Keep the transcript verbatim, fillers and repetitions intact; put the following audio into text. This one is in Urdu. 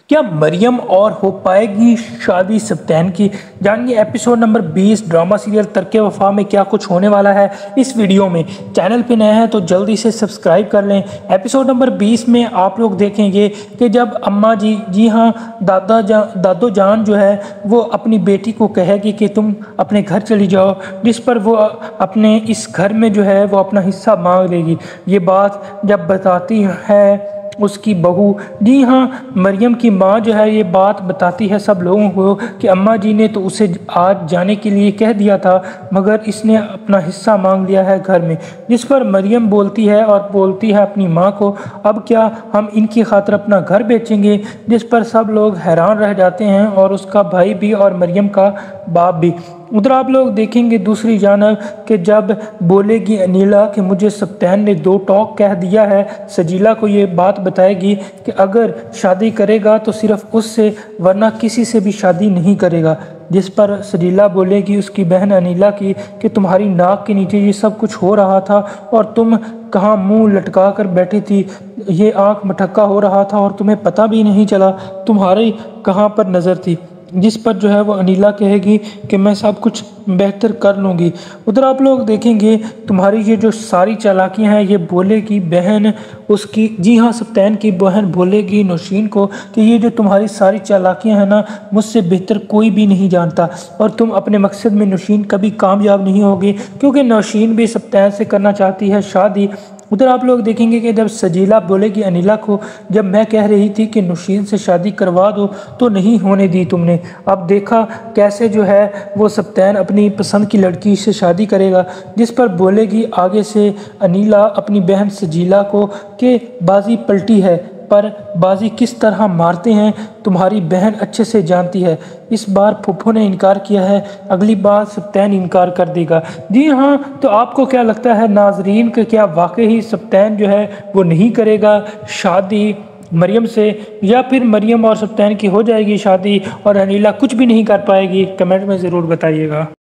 کیا مریم اور ہو پائے گی شادی سبطین کی؟ جانیے ایپیسوڈ نمبر بیس ڈرامہ سیریل ترک وفا میں کیا کچھ ہونے والا ہے اس ویڈیو میں۔ چینل پہ نئے ہیں تو جلدی سے سبسکرائب کر لیں۔ ایپیسوڈ نمبر بیس میں آپ لوگ دیکھیں گے کہ جب اماں جی جی ہاں دادا جان دادو جان جو ہے وہ اپنی بیٹی کو کہے گی کہ تم اپنے گھر چلی جاؤ، جس پر وہ اپنے اس گھر میں جو ہے وہ اپنا حصہ مانگ لے گی۔ یہ بات جب بتاتی ہے اس کی بہو، جی ہاں مریم کی ماں جو ہے یہ بات بتاتی ہے سب لوگوں کو کہ اماں جی نے تو اسے آج جانے کے لیے کہہ دیا تھا مگر اس نے اپنا حصہ مانگ لیا ہے گھر میں، جس پر مریم بولتی ہے اور بولتی ہے اپنی ماں کو اب کیا ہم ان کی خاطر اپنا گھر بیچیں گے، جس پر سب لوگ حیران رہ جاتے ہیں اور اس کا بھائی بھی اور مریم کا باپ بھی۔ ادھر آپ لوگ دیکھیں گے دوسری جانب کہ جب بولے گی انیلا کہ مجھے سبطین نے دو ٹوک کہہ دیا ہے، سجیلا کو یہ بات بتائے گی کہ اگر شادی کرے گا تو صرف اس سے ورنہ کسی سے بھی شادی نہیں کرے گا، جس پر سجیلا بولے گی اس کی بہن انیلا کی کہ تمہاری ناک کے نیچے یہ سب کچھ ہو رہا تھا اور تم کہاں منہ لٹکا کر بیٹھی تھی، یہ آنکھ مٹھکا ہو رہا تھا اور تمہیں پتہ بھی نہیں چلا تمہاری کہاں پر نظر تھی، جس پر جو ہے وہ انیلا کہے گی کہ میں سب کچھ بہتر کر لوں گی۔ ادھر آپ لوگ دیکھیں گے تمہاری یہ جو ساری چالاکیاں ہیں یہ بولے گی بہن اس کی، جی ہاں سبطین کی بہن بولے گی نوشین کو کہ یہ جو تمہاری ساری چالاکیاں ہیں نا مجھ سے بہتر کوئی بھی نہیں جانتا اور تم اپنے مقصد میں نوشین کبھی کامیاب نہیں ہوگی، کیونکہ نوشین بھی سبطین سے کرنا چاہتی ہے شادی۔ ادھر آپ لوگ دیکھیں گے کہ جب سجیلا بولے گی انیلا کو جب میں کہہ رہی تھی کہ نوشین سے شادی کروا دو تو نہیں ہونے دی تم نے، اب دیکھا کیسے جو ہے وہ سبطین اپنی پسند کی لڑکی سے شادی کرے گا، جس پر بولے گی آگے سے انیلا اپنی بہن سجیلا کو کہ بازی پلٹی ہے پر بازی کس طرح مارتے ہیں تمہاری بہن اچھے سے جانتی ہے، اس بار پھپھو نے انکار کیا ہے اگلی بار سبطین انکار کر دے گا۔ جی ہاں تو آپ کو کیا لگتا ہے ناظرین کہ کیا واقعی سبطین جو ہے وہ نہیں کرے گا شادی مریم سے، یا پھر مریم اور سبطین کی ہو جائے گی شادی اور انیلا کچھ بھی نہیں کر پائے گی؟ کمنٹ میں ضرور بتائیے گا۔